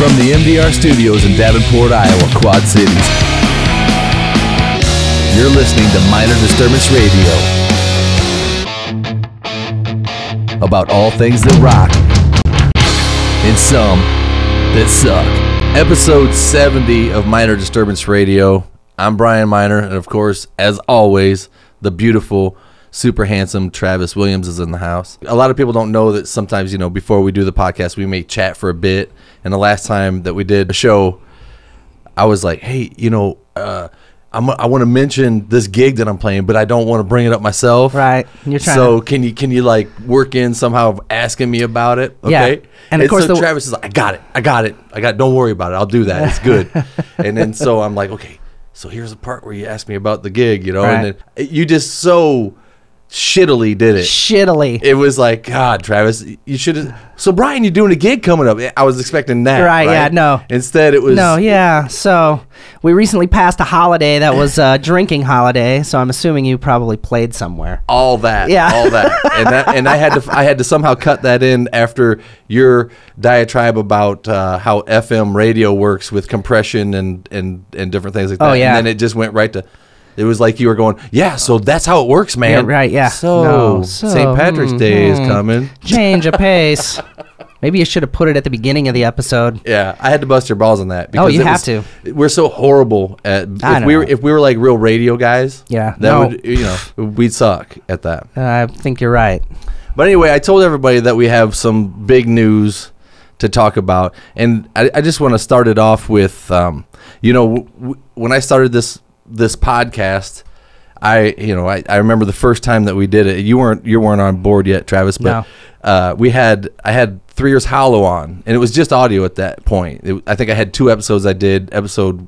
From the MDR studios in Davenport, Iowa, Quad Cities, you're listening to Minor Disturbance Radio. About all things that rock and some that suck. Episode 70 of Minor Disturbance Radio. I'm Brian Minor, and of course, as always, the beautiful, super handsome Travis Williams is in the house. A lot of people don't know that sometimes, before we do the podcast, we may chat for a bit. And the last time that we did a show, I was like, hey, I want to mention this gig that I'm playing, but I don't want to bring it up myself. Right. You're trying so can you like work in somehow asking me about it? Okay. Yeah. And of course, so Travis is like, I got it. Don't worry about it. I'll do that. It's good. And then so I'm like, okay, so here's the part where you ask me about the gig, right. And then you just so shittily did it. Shittily. It was like, God, Travis, you should have. So, Brian, you're doing a gig coming up. I was expecting that. Right, yeah, no. Instead, it was. No, yeah. So, we recently passed a holiday that was a drinking holiday. So, I'm assuming you probably played somewhere. All that. Yeah. All that. And I had to somehow cut that in after your diatribe about how FM radio works with compression and different things like that. Oh, yeah. And then it just went right to. It was like you were going, yeah, so that's how it works, man. Yeah, right, yeah. So St. Patrick's Day is coming. Change of pace. Maybe you should have put it at the beginning of the episode. Yeah, I had to bust your balls on that. Because you have to. We're so horrible at if we were like real radio guys. Yeah, would we'd suck at that. I think you're right. But anyway, I told everybody that we have some big news to talk about, and I just want to start it off with, when I started this podcast, I remember the first time that we did it. You weren't on board yet, Travis, but no. I had 3 Years Hollow on, and it was just audio at that point. I think I had 2 episodes. The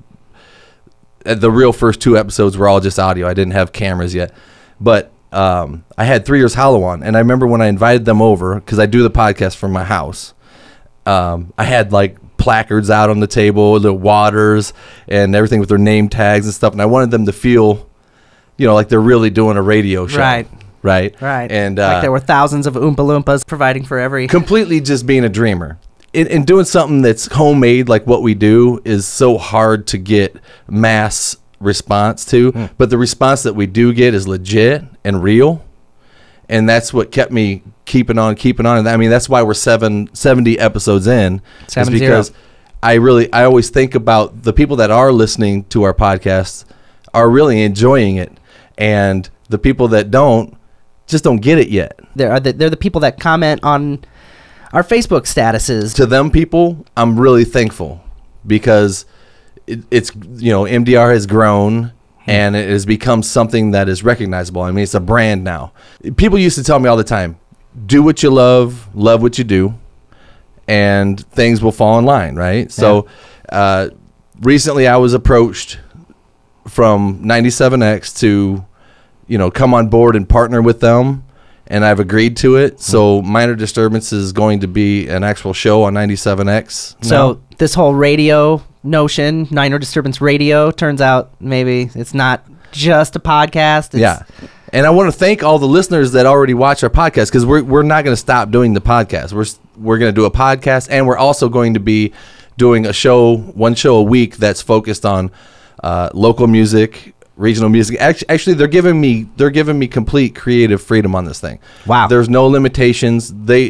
real first 2 episodes were all just audio. I didn't have cameras yet, but I had 3 Years Hollow on, and I remember when I invited them over, because I do the podcast from my house. I had like placards out on the table, the waters and everything with their name tags and stuff, and I wanted them to feel like they're really doing a radio show. Right. And like there were thousands of Oompa Loompas providing for every completely just being a dreamer and doing something that's homemade like what we do is so hard to get mass response to, but the response that we do get is legit and real, and that's what kept me keeping on. And I mean, that's why we're 70 episodes in. 70. Because I always think about the people that are listening to our podcasts are really enjoying it, and the people that just don't get it yet. They're the people that comment on our Facebook statuses. To them people, I'm really thankful, because it's MDR has grown. And it has become something that is recognizable. I mean, it's a brand now. People used to tell me all the time, do what you love what you do, and things will fall in line, right? So recently I was approached from 97X to, come on board and partner with them, and I've agreed to it. So Minor Disturbance is going to be an actual show on 97X. So this whole radio notion, Minor Disturbance Radio, turns out maybe it's not just a podcast. Yeah. And I want to thank all the listeners that already watch our podcast, because we're not going to stop doing the podcast. We're going to do a podcast, and we're also going to be doing one show a week that's focused on local music, regional music. Actually, they're giving me complete creative freedom on this thing. Wow. There's no limitations.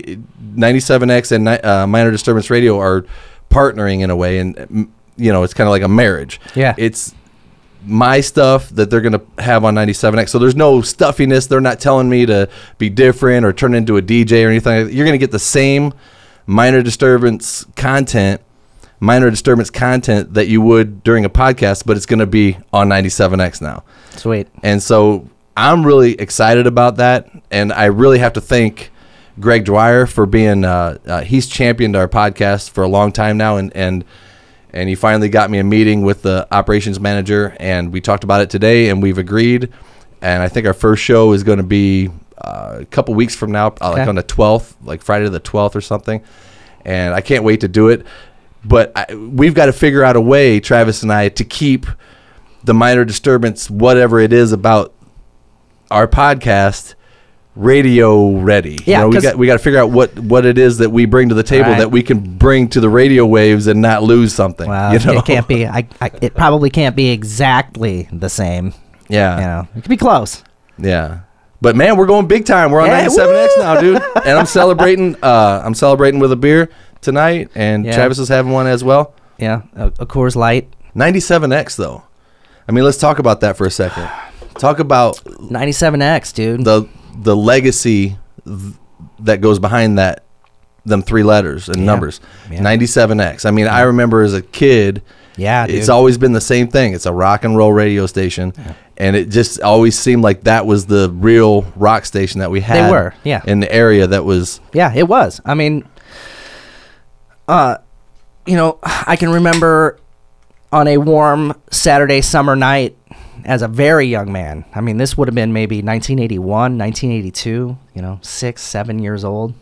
97X and Minor Disturbance Radio are partnering in a way, and it's kind of like a marriage. Yeah. It's my stuff that they're going to have on 97X. So there's no stuffiness. They're not telling me to be different or turn into a DJ or anything. You're going to get the same Minor Disturbance content that you would during a podcast, but it's going to be on 97X now. Sweet. And so I'm really excited about that, and I really have to thank Greg Dwyer for being he's championed our podcast for a long time now, and he finally got me a meeting with the operations manager, and we talked about it today, and we've agreed. And I think our first show is going to be a couple weeks from now, like on the 12th, like Friday the 12th or something. And I can't wait to do it. But we've got to figure out a way, Travis and I, to keep the Minor Disturbance, whatever it is about our podcast, radio ready. Yeah, we got to figure out what it is that we bring to the table Right. that we can bring to the radio waves and not lose something. Well, it can't be. It probably can't be exactly the same. Yeah. It could be close. Yeah. But man, we're going big time. We're on 97X now, dude. And I'm celebrating. I'm celebrating with a beer tonight, and Travis is having one as well. Yeah, a Coors Light. 97X though. I mean, let's talk about that for a second. Talk about 97X, dude. The legacy that goes behind them three letters and numbers. Yeah. 97X. I mean, I remember as a kid. Yeah, dude. It's always been the same thing. It's a rock and roll radio station, and it just always seemed like that was the real rock station that we had. They were, in the area that was. Yeah, it was. I mean, I can remember on a warm Saturday summer night as a very young man. I mean, this would have been maybe 1981, 1982. 6, 7 years old.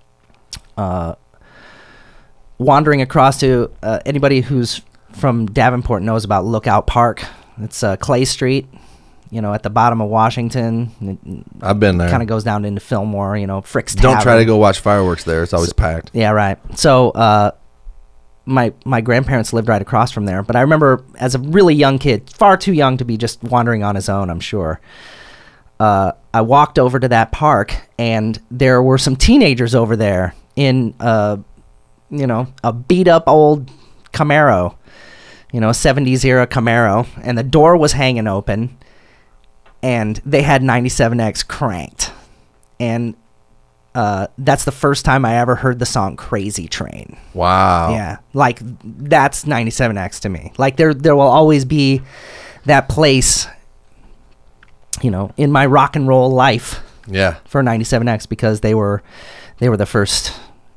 Wandering across to anybody who's from Davenport knows about Lookout Park. It's Clay Street, at the bottom of Washington. I've been there. Kind of goes down into Fillmore, Frick's Tavern. Don't try to go watch fireworks there. It's always packed. Yeah, right. So my grandparents lived right across from there. But I remember as a really young kid, far too young to be just wandering on his own, I'm sure. I walked over to that park, and there were some teenagers over there in, a beat-up old Camaro. A 70s era Camaro, and the door was hanging open, and they had 97X cranked. And that's the first time I ever heard the song Crazy Train. Wow. Yeah. Like, that's 97X to me. Like, there will always be that place, in my rock and roll life. Yeah. For 97X, because they were the first,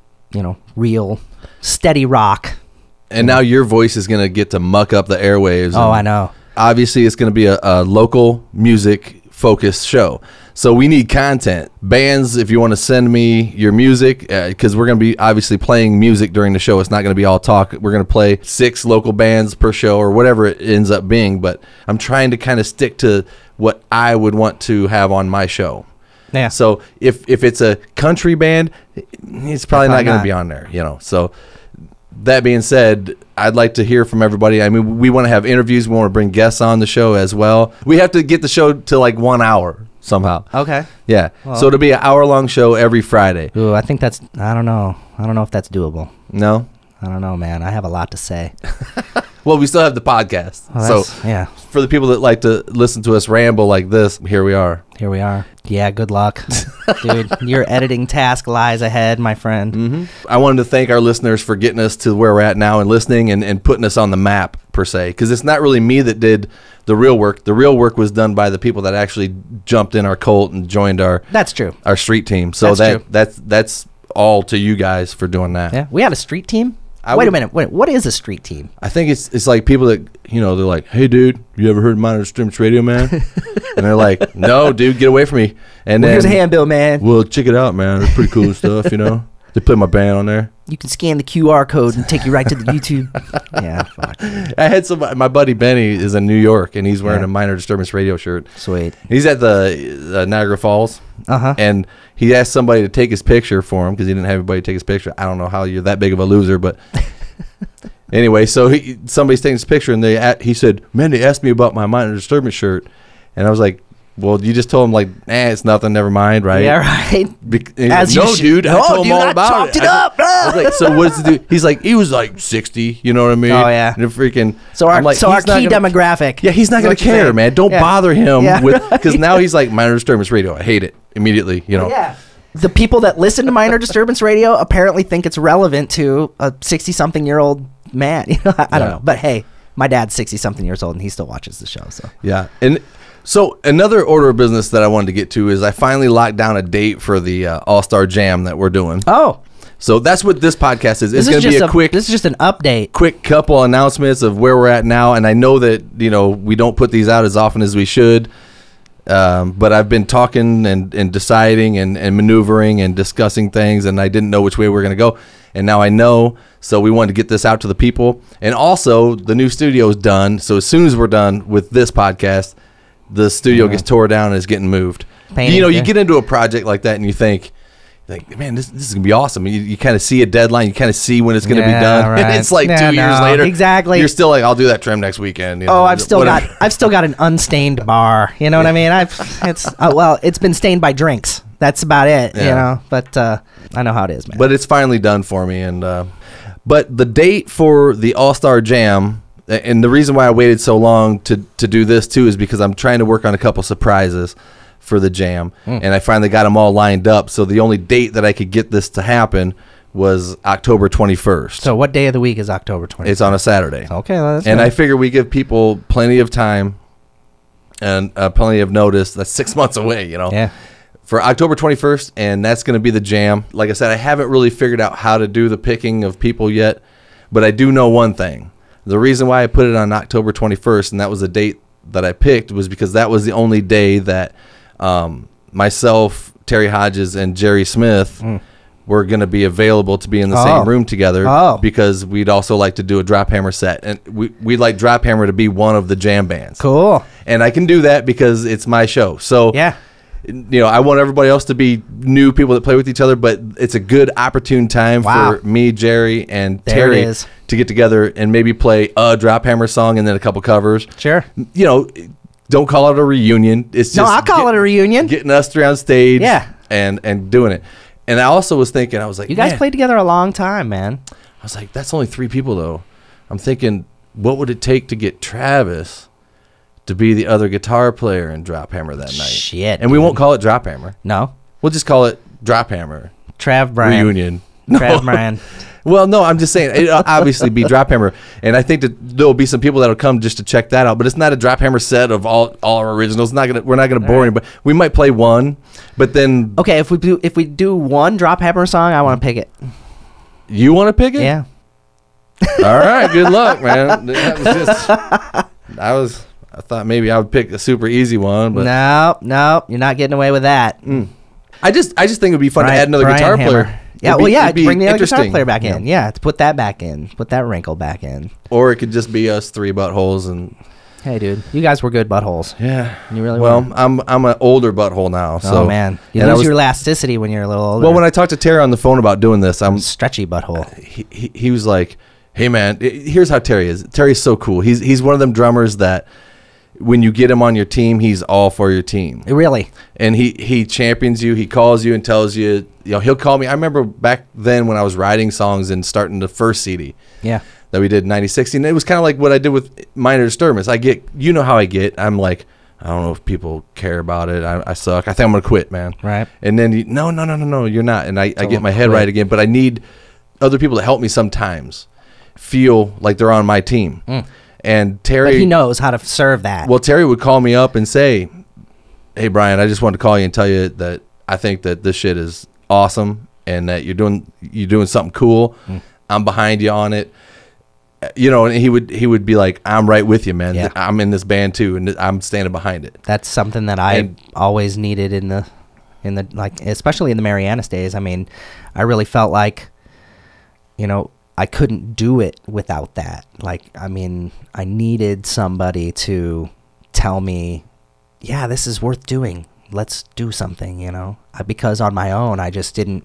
real steady rock. And now your voice is going to get to muck up the airwaves. Oh, I know. Obviously, it's going to be a local music focused show. So we need content. Bands, if you want to send me your music, because we're going to be obviously playing music during the show. It's not going to be all talk. We're going to play 6 local bands per show or whatever it ends up being. But I'm trying to kind of stick to what I would want to have on my show. Yeah. So if it's a country band, it's probably not going to be on there, So that being said, I'd like to hear from everybody. I mean, we want to have interviews. We want to bring guests on the show as well. We have to get the show to like 1 hour somehow. Okay. Yeah. Well, so it'll be an hour-long show every Friday. Ooh, I think that's, I don't know if that's doable. No? I don't know, man. I have a lot to say. Well, we still have the podcast. Well, so yeah. For the people that like to listen to us ramble like this, here we are. Here we are. Yeah, good luck. Dude, your editing task lies ahead, my friend. Mm-hmm. I wanted to thank our listeners for getting us to where we're at now and listening and putting us on the map, per se, because it's not really me that did the real work. The real work was done by the people that actually jumped in our cult and joined our That's true. Our street team. So That's true. that's all to you guys for doing that. Yeah, we had a street team. Wait a minute. What is a street team? I think it's like people that, they're like, hey, dude, you ever heard of Minor Disturbance Radio, man? And they're like, no, dude, get away from me. And well, then, here's a handbill, man. Well, check it out, man. It's pretty cool stuff, They put my band on there. You can scan the QR code and take you right to the YouTube. Yeah, fuck. I had my buddy Benny is in New York, and he's wearing a Minor Disturbance Radio shirt. Sweet. He's at the Niagara Falls. Uh-huh. And he asked somebody to take his picture for him because he didn't have anybody take his picture. I don't know how you're that big of a loser, but anyway, so somebody's taking his picture, and he said, man, they asked me about my Minor Disturbance shirt. And I was like, well, you just told him, like, it's nothing, never mind, right? Yeah, right. As like, no, dude, I told him all about chopped it up. I was like, so what's the dude? He's like, he was like 60, you know what I mean? Oh, yeah. And freaking. So our key demographic. Yeah, he's not going to care, man. Don't bother him with, because right. now he's like, Minor Disturbance Radio. I hate it immediately, Yeah. The people that listen to Minor Disturbance Radio apparently think it's relevant to a 60-something-year-old man. I don't know. But hey, my dad's 60-something years old, and he still watches the show. So yeah. And so another order of business that I wanted to get to is I finally locked down a date for the All-Star Jam that we're doing. Oh. So that's what this podcast is. It's going to be a quick. This is just an update. Quick couple announcements of where we're at now, and I know that we don't put these out as often as we should. But I've been talking and deciding and maneuvering and discussing things, and I didn't know which way we were going to go. And now I know, so we wanted to get this out to the people. And also, the new studio is done. So as soon as we're done with this podcast, the studio gets tore down and is getting moved. Painting, you know, yeah. you get into a project like that and you think, like, man, this is gonna be awesome. You kind of see a deadline, you kind of see when it's gonna be done. Right. And it's like 2 years later, exactly. You're still like, I'll do that trim next weekend. You know, I've still got an unstained bar. You know what I mean? It's been stained by drinks. That's about it. Yeah. You know, but I know how it is, man. But it's finally done for me. And but the date for the All-Star Jam, and the reason why I waited so long to do this too is because I'm trying to work on a couple surprises for the jam, and I finally got them all lined up. So the only date that I could get this to happen was October 21st. So what day of the week is October 21st? It's on a Saturday. Okay, well, that's and good. I figure we give people plenty of time and plenty of notice. That's 6 months away, you know. Yeah. For October 21st, and that's going to be the jam. Like I said, I haven't really figured out how to do the picking of people yet, but I do know one thing. The reason why I put it on October 21st, and that was the date that I picked, was because that was the only day that myself, Terry Hodges, and Jerry Smith were going to be available to be in the same room together, because we'd also like to do a drop hammer set, and we'd like drop hammer to be one of the jam bands. Cool. And I can do that because it's my show. So Yeah. you know, I want everybody else to be new people that play with each other, but it's a good opportune time for me, Jerry, and There it Terry is. to get together and maybe play a drop hammer song and then a couple covers. Sure. You know, don't call it a reunion. It's just No, I'll call it a reunion. Getting us three on stage, Yeah. and doing it. And I also was thinking, I was like, You guys man, played together a long time, man. I was like, that's only 3 people though. I'm thinking, what would it take to get Travis to be the other guitar player in drop hammer that night? Shit. And we won't call it drop hammer. No. We'll just call it drop hammer Trav Bryan. reunion. Trav Bryan. Well, no, I'm just saying it'll obviously be drop hammer, and I think that there'll be some people that'll come just to check that out. But it's not a drop hammer set of all our originals. We're not gonna bore anybody. We might play one, but then Okay, if we do one drop hammer song, I want to pick it. you want to pick it? Yeah. All right. Good luck, man. That was just I thought maybe I would pick a super easy one, but No, you're not getting away with that. I just think it'd be fun to add another guitar Hammer. player. Yeah, It'd be bring the other guitar interesting. player back in. Yeah, to put that back in. Put that wrinkle back in. Or it could just be us 3 buttholes and. Hey, dude, you guys were good buttholes. Yeah, You really well, were. I'm an older butthole now. So, Oh, man. You and I lose was- your elasticity when you're a little older. Well, when I talked to Terry on the phone about doing this, Stretchy butthole. he was like, "Hey, man, here's how Terry is. Terry's so cool. He's one of them drummers that when you get him on your team, he's all for your team, Really? and he champions you. He calls you and tells you, you know, he'll call me. I remember back then when I was writing songs and starting the first CD. Yeah. That we did in 96. And it was kind of like what I did with Minor Disturbance. You know how I get. I'm like, I don't know if people care about it. I suck. I think I'm going to quit, man. Right. And then, no, you're not. And I get my head quit. right again. But I need other people to help me sometimes feel like they're on my team. And Terry. But he knows how to serve that. Well, Terry would call me up and say, hey, Brian, I just wanted to call you and tell you that I think that this shit is awesome and that you're doing something cool. I'm behind you on it. You know, and he would be like, I'm right with you, man. Yeah. I'm in this band too, and I'm standing behind it. That's something that I always needed in the like, especially in the Marianas days. I mean, I really felt like, you know, I couldn't do it without that. Like, I mean, I needed somebody to tell me, yeah, this is worth doing. Let's do something, you know, because on my own, I didn't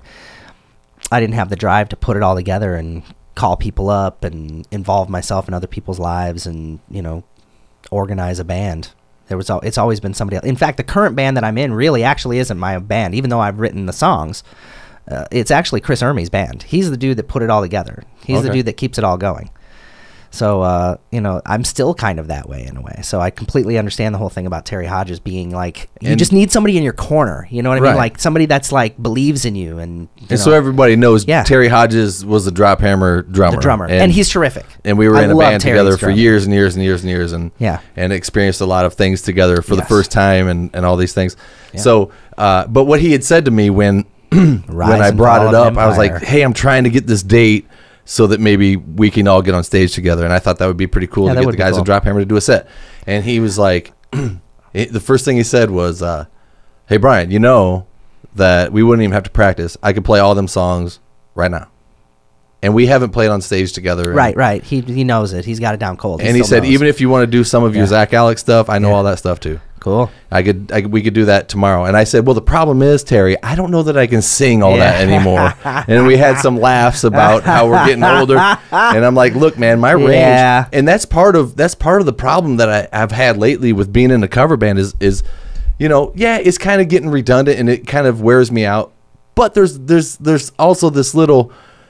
have the drive to put it all together and call people up and involve myself in other people's lives and, you know, organize a band. It's always been somebody else. In fact, the current band that I'm in really actually isn't my band, even though I've written the songs. It's actually Chris Ermey's band. He's the dude that put it all together. He's the dude that keeps it all going. So, you know, I'm still kind of that way in a way. So I completely understand the whole thing about Terry Hodges being like, you just need somebody in your corner. You know what I mean? Like somebody that's like believes in you. And so everybody knows Terry Hodges was the drop hammer drummer. The drummer. And he's terrific. And we were in a band Terry's together for drummer. years and years and years and years and experienced a lot of things together for the first time and all these things. Yeah. So, but what he had said to me when I brought it up, I was like, hey, I'm trying to get this date so that maybe we can all get on stage together. And I thought that would be pretty cool to get the guys at Drop Hammer to do a set. And he was like, the first thing he said was, hey, Brian, you know that we wouldn't even have to practice. I could play all them songs right now. And we haven't played on stage together. Right. He knows it. He's got it down cold. And he said, even if you want to do some of your Zach Alex stuff, I know all that stuff too. Cool. We could do that tomorrow. And I said, well, the problem is, Terry, I don't know that I can sing all that anymore. And we had some laughs about how we're getting older. And I'm like, look, man, my range, and that's part of the problem that I've had lately with being in a cover band is, you know, it's kind of getting redundant and it kind of wears me out. But there's also this little,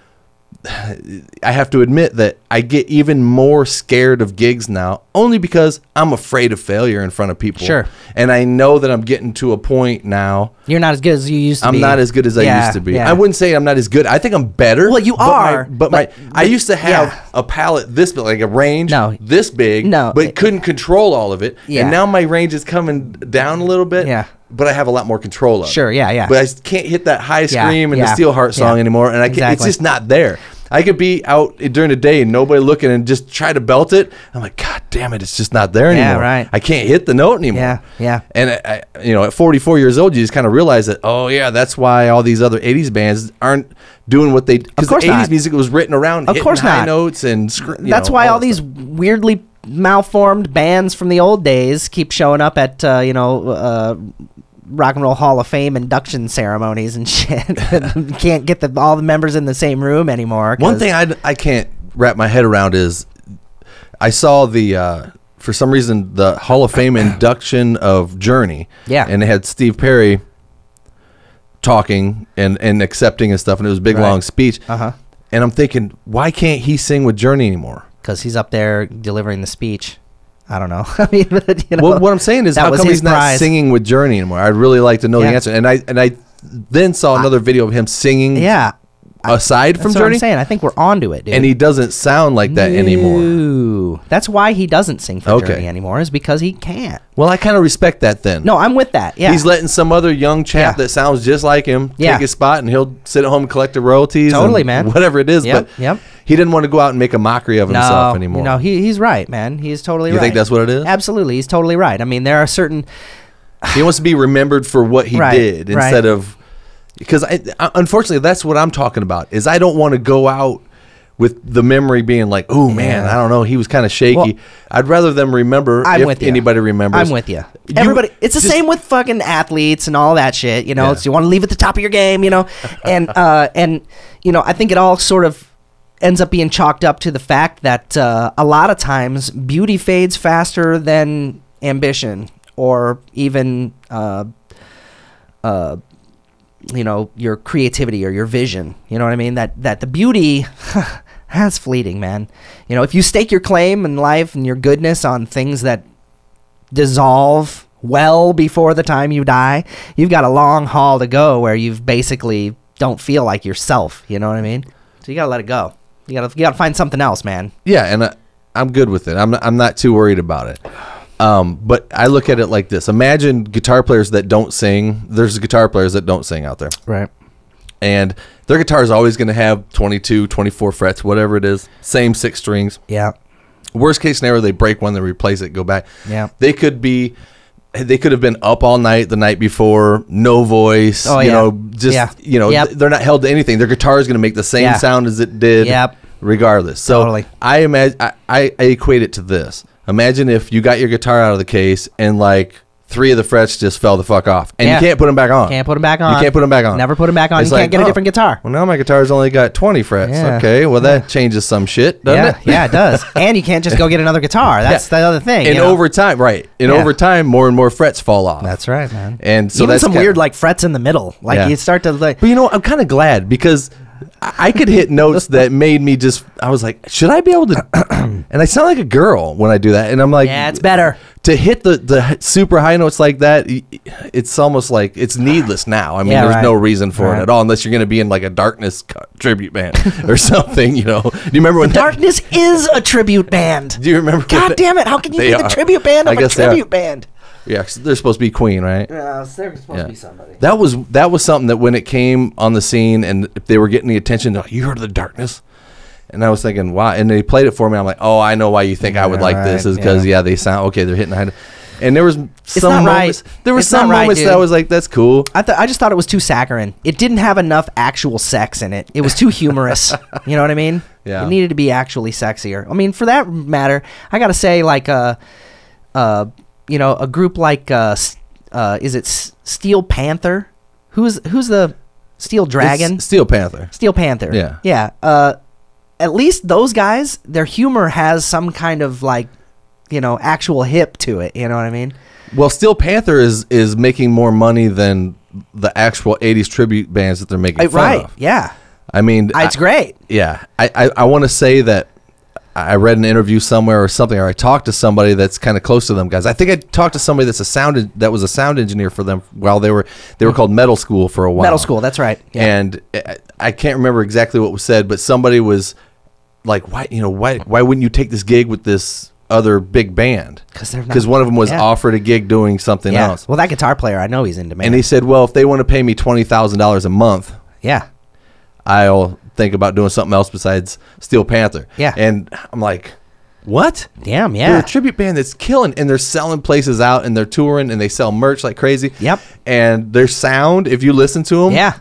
I have to admit that I get even more scared of gigs now, only because I'm afraid of failure in front of people. Sure. And I know that I'm getting to a point now. You're not as good as you used to be. I'm not as good as I used to be. Yeah. I wouldn't say I'm not as good. I think I'm better. Well, you are. But I used to have a palette this big, like a range this big, but couldn't control all of it. Yeah. And now my range is coming down a little bit. Yeah. But I have a lot more control of it. Sure, yeah. But I can't hit that high scream and the Steelheart song anymore, and it's just not there. I could be out during the day and nobody looking and just try to belt it. I'm like, God damn it, it's just not there anymore. Yeah, right. I can't hit the note anymore. Yeah. And at 44 years old, you just kind of realize that, that's why all these other 80s bands aren't doing what they, because the 80s music was written around hitting high notes and that's why all these weirdly malformed bands from the old days keep showing up at Rock and Roll Hall of Fame induction ceremonies and shit. You can't get all the members in the same room anymore. One thing I can't wrap my head around is I saw for some reason the Hall of Fame induction of Journey. Yeah. And it had Steve Perry talking and accepting and stuff, and it was a big long speech. And I'm thinking, why can't he sing with Journey anymore? Because he's up there delivering the speech. I don't know. I mean, well, what I'm saying is, how come he's not singing with Journey anymore? I'd really like to know the answer. And I then saw another video of him singing. Aside from Journey, Journey, I'm saying I think we're onto it, dude. And he doesn't sound like that anymore. That's why he doesn't sing for Journey anymore, is because he can't. Well, I kind of respect that then. No, I'm with that. Yeah, he's letting some other young chap that sounds just like him take his spot, and he'll sit at home and collect the royalties. Totally, man. Whatever it is, but he didn't want to go out and make a mockery of himself anymore. No, he's right, man. He's totally right. You think that's what it is? Absolutely, he's totally right. I mean, there are certain. He wants to be remembered for what he did instead of. Because unfortunately, that's what I'm talking about. Is I don't want to go out with the memory being like, oh man, I don't know, he was kind of shaky. Well, I'd rather them remember if anybody remembers. I'm with you. Everybody, it's the same with fucking athletes and all that shit. You know, it's, you want to leave at the top of your game. You know, and I think it all sort of ends up being chalked up to the fact that a lot of times beauty fades faster than ambition, or even your creativity or your vision. You know what I mean? That the beauty, that's fleeting, man. You know, if you stake your claim in life and your goodness on things that dissolve well before the time you die, you've got a long haul to go where you've basically don't feel like yourself. You know what I mean? So you gotta let it go. You gotta find something else, man. Yeah, and I'm good with it. I'm not too worried about it. But I look at it like this. Imagine guitar players that don't sing. There's guitar players that don't sing out there. Right. And their guitar is always going to have 22, 24 frets, whatever it is. Same 6 strings. Yeah. Worst case scenario, they break one, they replace it, go back. Yeah. They could have been up all night the night before, no voice. Oh, they're not held to anything. Their guitar is going to make the same sound as it did. Yep. Regardless. So totally. I imagine I equate it to this. Imagine if you got your guitar out of the case and like 3 of the frets just fell the fuck off, and you can't put them back on. Can't put them back on. You can't put them back on. Never put them back on. It's you can't get a different guitar. Well, now my guitar's only got 20 frets. Yeah. Okay, well that changes some shit, doesn't it? Yeah, it does. And you can't just go get another guitar. That's the other thing. And over time, over time, more and more frets fall off. That's right, man. And so even that's some weird like frets in the middle. Like you start to like. But I'm kind of glad because I could hit notes that made me I was like, should I be able to? And I sound like a girl when I do that. And I'm like, yeah, it's better. To hit the super high notes like that, it's almost like it's needless now. I mean, there's no reason for it at all, unless you're going to be in like a Darkness tribute band or something, Do you remember when Darkness is a tribute band? Do you remember? God damn it. How can you be the tribute band of a tribute band? Yeah, they're supposed to be Queen, right? Yeah, they're supposed to be somebody. That was something that when it came on the scene and if they were getting the attention, they're like, you heard of the Darkness? And I was thinking, why? And they played it for me. I'm like, oh, I know why you think I would like this is because they sound okay. They're hitting high. And there was some moments. There were some moments that I was like, that's cool. I just thought it was too saccharine. It didn't have enough actual sex in it. It was too humorous. You know what I mean? Yeah. It needed to be actually sexier. I mean, for that matter, I gotta say, like, you know, a group like is it Steel Panther? Who's the Steel Dragon? It's Steel Panther. Steel Panther. Yeah. Yeah. At least those guys, their humor has some kind of like, you know, actual hip to it. You know what I mean? Well, Steel Panther is making more money than the actual 80s tribute bands that they're making fun of. Yeah. I mean, it's great. Yeah. I want to say that I read an interview somewhere or something, or I talked to somebody that's kind of close to them guys. I think I talked to somebody that was a sound engineer for them while they were called Metal School for a while. Metal School, that's right. Yeah. And I can't remember exactly what was said, but somebody was like, why wouldn't you take this gig with this other big band? Because one of them was offered a gig doing something else. Well, that guitar player, I know he's in demand. And he said, well, if they want to pay me $20,000 a month, I'll think about doing something else besides Steel Panther. Yeah. And I'm like, what? Damn, yeah. They're a tribute band that's killing, and they're selling places out, and they're touring, and they sell merch like crazy. Yep. And their sound, if you listen to them,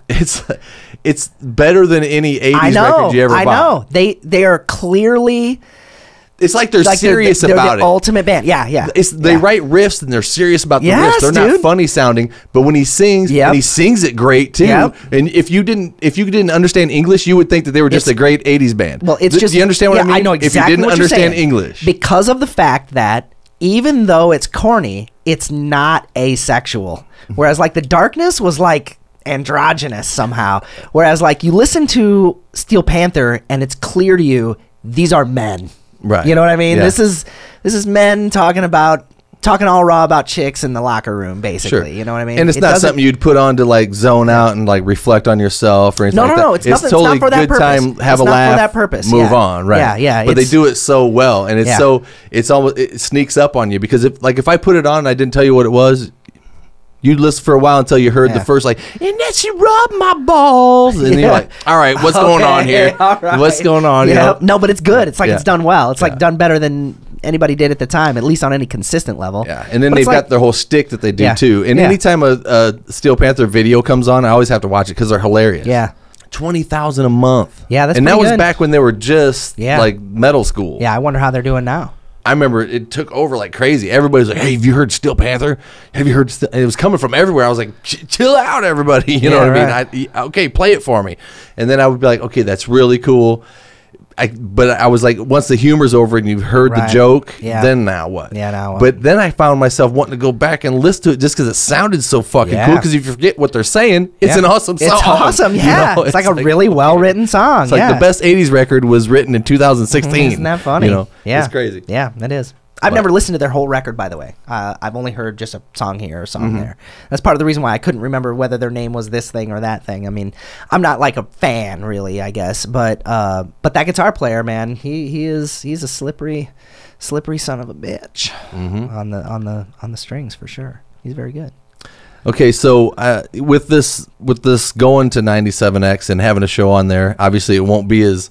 it's better than any 80s record you ever bought. I know. They are clearly... It's like they're serious they're about the ultimate band. Yeah. They write riffs and they're serious about the riffs. They're not funny sounding, but when he sings, and he sings it great too. Yep. And if you didn't understand English, you would think that they were just a great 80s band. Well, it's just... Do you understand what I mean? I know exactly if you didn't what you're understand saying. English. Because of the fact that even though it's corny, it's not asexual. Whereas like The Darkness was like androgynous somehow. Whereas like you listen to Steel Panther and it's clear to you, these are men. Right. You know what I mean? Yeah. This is men talking all raw about chicks in the locker room, basically. Sure. You know what I mean? And it's not something you'd put on to like zone out and like reflect on yourself or anything like that. No. It's totally it's not for that good purpose. Time, have it's a not laugh, for that purpose. move on, right? Yeah. But they do it so well, and it's almost, it sneaks up on you, because if I put it on and I didn't tell you what it was, you'd listen for a while until you heard the first, like, and then she rubbed my balls. And you're like, all right, what's going on here? Right. What's going on here? No, but it's good. It's like it's done well. It's like done better than anybody did at the time, at least on any consistent level. Yeah, and then they've got their whole shtick that they do too. And anytime a Steel Panther video comes on, I always have to watch it because they're hilarious. Yeah. 20,000 a month. Yeah, that's and that pretty was good. back when they were just like Metal School. Yeah, I wonder how they're doing now. I remember it took over like crazy. Everybody's like, hey, have you heard Steel Panther? Have you heard? And it was coming from everywhere. I was like, chill out, everybody. You know what I mean? Okay, play it for me. And then I would be like, okay, that's really cool. But I was like, once the humor's over and you've heard the joke, then now what? Yeah, now what? But then I found myself wanting to go back and listen to it just because it sounded so fucking cool. Because if you forget what they're saying, it's an awesome song. It's awesome, yeah. You know, it's like a really well-written song. It's like the best 80s record was written in 2016. Isn't that funny? You know, it's crazy. Yeah, that is. I've never listened to their whole record, by the way. I've only heard just a song here or a song there. That's part of the reason why I couldn't remember whether their name was this thing or that thing. I mean, I'm not like a fan, really, I guess. But that guitar player, man, he's a slippery son of a bitch on the strings for sure. He's very good. Okay, so with this going to 97X and having a show on there, obviously it won't be as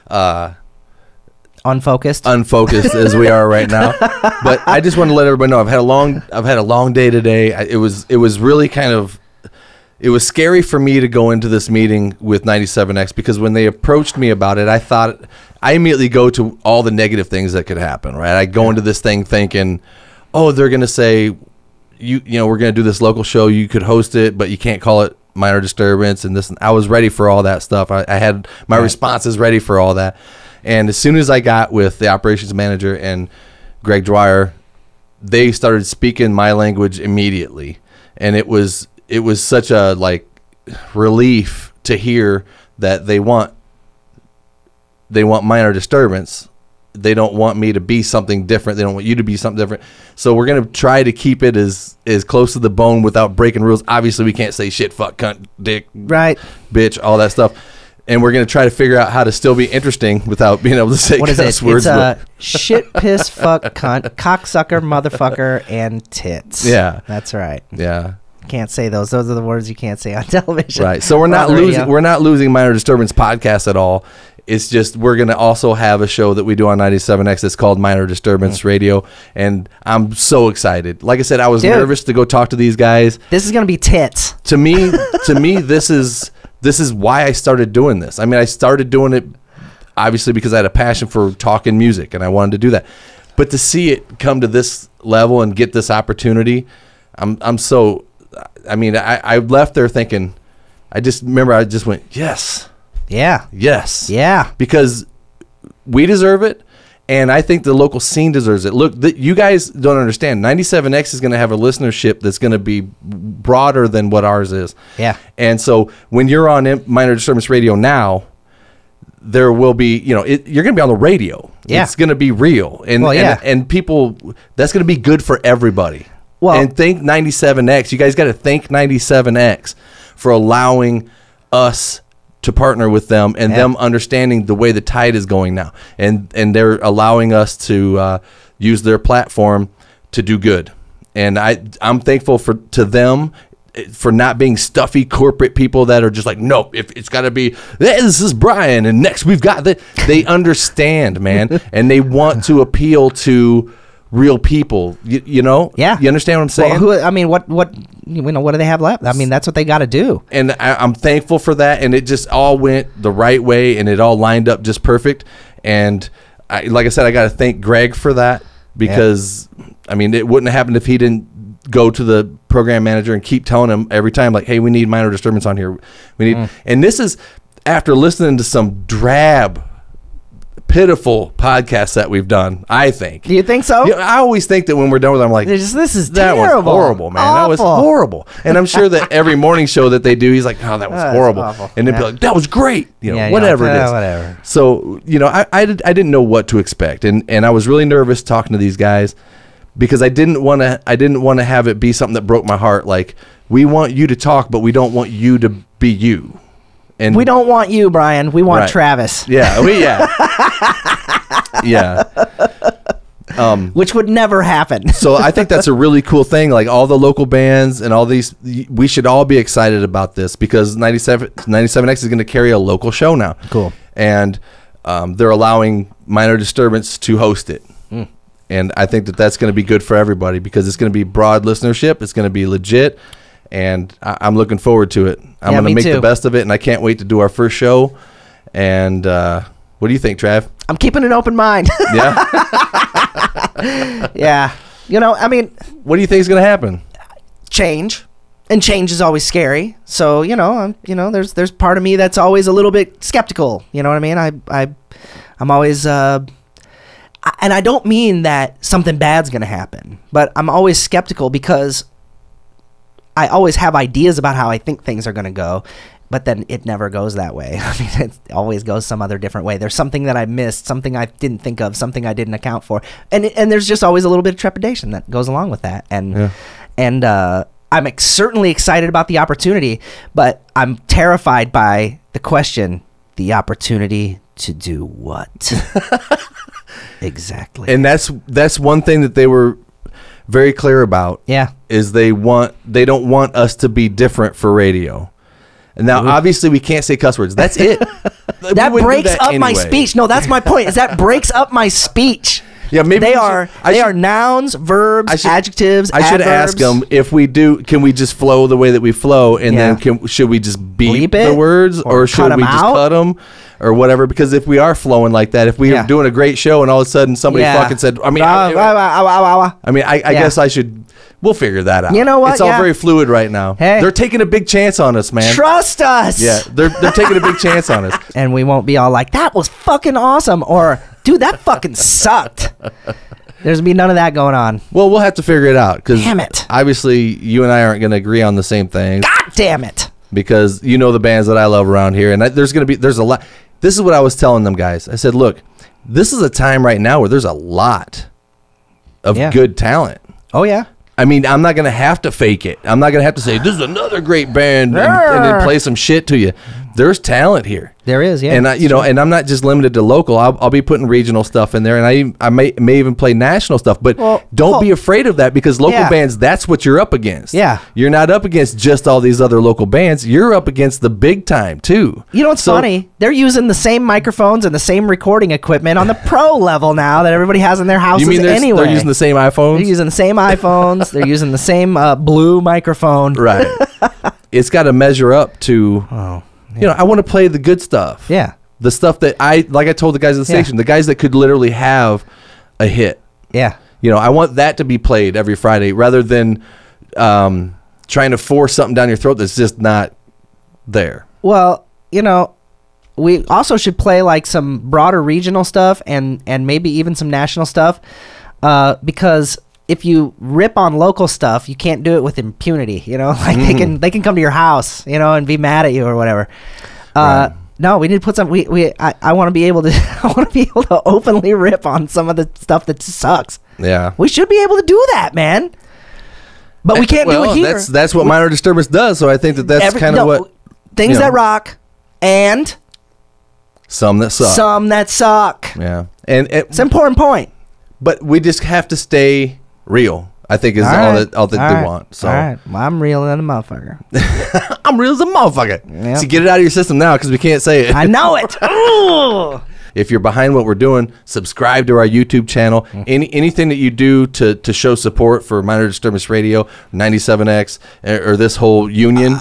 unfocused as we are right now. But I just want to let everybody know I've had a long day today. It was really it was scary for me to go into this meeting with 97X, because when they approached me about it, I immediately go to all the negative things that could happen, right? I go into this thing thinking, oh, they're going to say, you know, we're going to do this local show. You could host it, but you can't call it Minor Disturbance and this. I was ready for all that stuff. I had my responses ready for all that. And as soon as I got with the operations manager and Greg Dwyer, they started speaking my language immediately. And it was such a like relief to hear that they want Minor Disturbance. They don't want me to be something different. They don't want you to be something different. So we're going to try to keep it as close to the bone without breaking rules. Obviously, we can't say shit, fuck, cunt, dick, right, bitch, all that stuff. And we're going to try to figure out how to still be interesting without being able to say cuss words. It's shit, piss, fuck, cunt, cocksucker, motherfucker, and tits. Yeah. That's right. Yeah. Can't say those. Those are the words you can't say on television. Right. So we're not losing Minor Disturbance podcast at all. It's just we're going to also have a show that we do on 97X that's called Minor Disturbance Radio, and I'm so excited. Like I said, I was nervous to go talk to these guys. This is going to be tits. To me, this is why I started doing this. I mean, I started doing it obviously because I had a passion for talking music and I wanted to do that. But to see it come to this level and get this opportunity, I'm so. I mean, I left there thinking. I just went yes. Yeah. Yes. Yeah. Because we deserve it. And I think the local scene deserves it. Look, you guys don't understand. 97X is going to have a listenership that's going to be broader than what ours is. Yeah. And so when you're on Minor Disturbance Radio now, there will be, you're going to be on the radio. Yeah. It's going to be real. And, and people, that's going to be good for everybody. Well, and thank 97X. You guys got to thank 97X for allowing us to partner with them and them understanding the way the tide is going now. And they're allowing us to use their platform to do good. And I'm thankful to them for not being stuffy corporate people that are just like, nope, if it's got to be, this is Brian, and next we've got that. They understand, man, and they want to appeal to real people, you know? Yeah. You understand what I'm saying? Well, what do they have left? I mean, that's what they got to do. And I'm thankful for that, and it just all went the right way, and it all lined up just perfect. And like I said, I got to thank Greg for that, because, I mean, it wouldn't have happened if he didn't go to the program manager and keep telling him every time, like, hey, we need Minor Disturbance on here. We need, and this is after listening to some drab, pitiful podcasts that we've done, I think. Do you think so? Yeah, I always think that when we're done with them, I'm like, this is that terrible. was horrible, man. Awful. That was horrible. And I'm sure that every morning show that they do, he's like, oh, that was horrible. Awful. And they'd be like, that was great. Whatever it is. Whatever. So, I didn't know what to expect. And I was really nervous talking to these guys because I didn't want to have it be something that broke my heart. Like, we want you to talk, but we don't want you to be you. And we don't want you, Brian. We want Travis. Yeah. Yeah. Which would never happen. So I think that's a really cool thing. Like, all the local bands and all these, we should all be excited about this, because 97X is going to carry a local show now. Cool. And they're allowing Minor Disturbance to host it. And I think that that's going to be good for everybody, because it's going to be broad listenership. It's going to be legit. And I'm looking forward to it. I'm going to make the best of it, and I can't wait to do our first show. And what do you think, Trav? I'm keeping an open mind. Yeah? Yeah. I mean, what do you think is going to happen? Change. And change is always scary. So, there's part of me that's always a little bit skeptical. You know what I mean? I'm always... and I don't mean that something bad's going to happen, but I'm always skeptical because I always have ideas about how I think things are going to go, but then it never goes that way. I mean, it always goes some other different way. There's something that I missed, something I didn't think of, something I didn't account for. And there's just always a little bit of trepidation that goes along with that. And I'm certainly excited about the opportunity, but I'm terrified by the question, the opportunity to do what? Exactly. And that's one thing that they were very clear about. Yeah. Is they don't want us to be different for radio. And now, obviously, we can't say cuss words. That's it. That breaks up my speech. No, that's my point. Is that breaks up my speech. Yeah, maybe they are nouns, verbs, adjectives. I should ask them, if we do, can we just flow the way that we flow, and then should we just beep the words, or should we just cut them, or whatever? Because if we are flowing like that, if we are doing a great show and all of a sudden somebody fucking said, I guess I should. We'll figure that out. You know what? It's all very fluid right now. Hey. They're taking a big chance on us, man. Trust us. Yeah, they're taking a big chance on us. And we won't be all like, that was fucking awesome, or dude, that fucking sucked. There's gonna be none of that going on. Well, we'll have to figure it out, because damn it, obviously you and I aren't going to agree on the same things. God damn it! Because the bands that I love around here, and there's a lot. This is what I was telling them guys. I said, look, this is a time right now where there's a lot of good talent. Oh yeah. I mean, I'm not going to have to fake it. I'm not going to have to say, this is another great band and then play some shit to you. There's talent here. There is, yeah. And and I'm not just limited to local. I'll be putting regional stuff in there, and I may even play national stuff. But don't be afraid of that, because local bands, that's what you're up against. Yeah. You're not up against just all these other local bands. You're up against the big time, too. You know what's funny? They're using the same microphones and the same recording equipment on the pro level now that everybody has in their houses. You mean anyway. They're using the same iPhones? They're using the same iPhones. They're using the same blue microphone. Right. It's got to measure up to... Oh. Yeah. I want to play the good stuff. Yeah. The stuff that I told the guys at the station, the guys that could literally have a hit. Yeah. You know, I want that to be played every Friday rather than trying to force something down your throat that's just not there. Well, you know, we also should play like some broader regional stuff and maybe even some national stuff, because if you rip on local stuff, you can't do it with impunity. You know, like they can come to your house, you know, and be mad at you or whatever. Right. No, we need to put some. I want to be able to. I want to be able to openly rip on some of the stuff that sucks. Yeah, we should be able to do that, man. But we can't do it here. That's what Minor Disturbance does. So I think that's kind of what things that rock and some that suck. Some that suck. Yeah, and it's an important point. But we just have to stay real. I think is all that they want. So all right, well, I'm real as a motherfucker. I'm real as a motherfucker. Yep. So get it out of your system now because we can't say it. I know it. Ooh. If you're behind what we're doing, subscribe to our YouTube channel. Anything that you do to show support for Minor Disturbance Radio, 97X, or this whole union.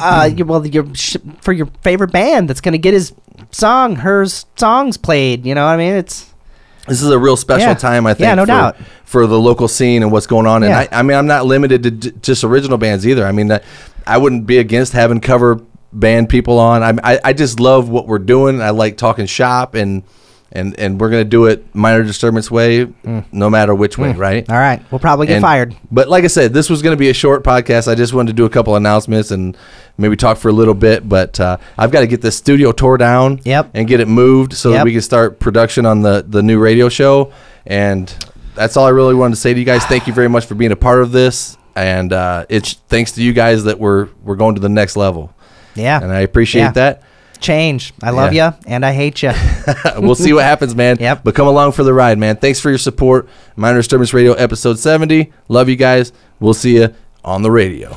For your favorite band that's going to get his her songs played. You know what I mean? This is a real special time, I think. Yeah, no doubt. For the local scene and what's going on. And I mean, I'm not limited to just original bands either. I mean, I wouldn't be against having cover band people on. I just love what we're doing. I like talking shop and we're going to do it Minor Disturbance way, no matter which way, right? All right. We'll probably get fired. But like I said, this was going to be a short podcast. I just wanted to do a couple announcements and maybe talk for a little bit. But I've got to get this studio tore down and get it moved so that we can start production on the new radio show. And that's all I really wanted to say to you guys. Thank you very much for being a part of this. And it's thanks to you guys that we're going to the next level. Yeah. And I appreciate that. Change. I love you and I hate you. We'll see what happens, man. Yep. But come along for the ride, man. Thanks for your support. Minor Disturbance Radio episode 70. Love you guys. We'll see you on the radio.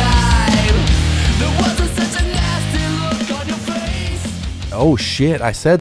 Oh shit, I said